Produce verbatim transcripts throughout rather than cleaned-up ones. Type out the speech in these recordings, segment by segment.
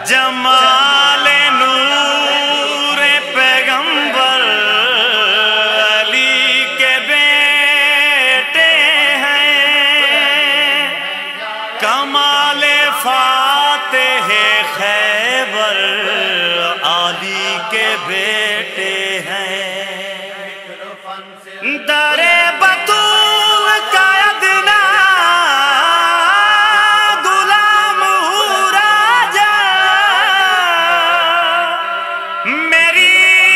जमाल नूर पैगंबर अली के बेटे हैं, कमाल फातेह खैबर अली के बेटे हैं। दरे बतूल का अदना गुलाम हूँ राजा, मेरी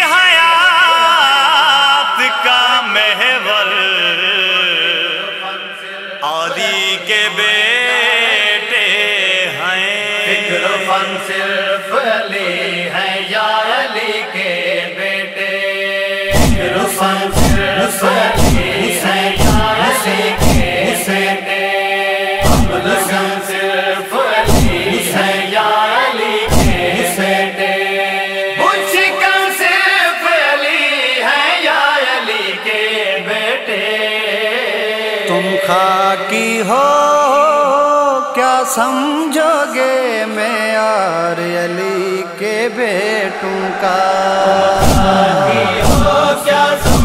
हयात का महवर अली के बेटे हैं। फिक्र फन सिर्फ अली है या अली के बेटे, फिक्र फन सिर्फ अली है या अली के बेटे, अमल गम सिर्फ अली है या अली के बेटे, मुश्किल सिर्फ अली है या अली के बेटे। तुम खाकी हो क्या समझोगे मैं यार अली के बेटों का, खाकी हो क्या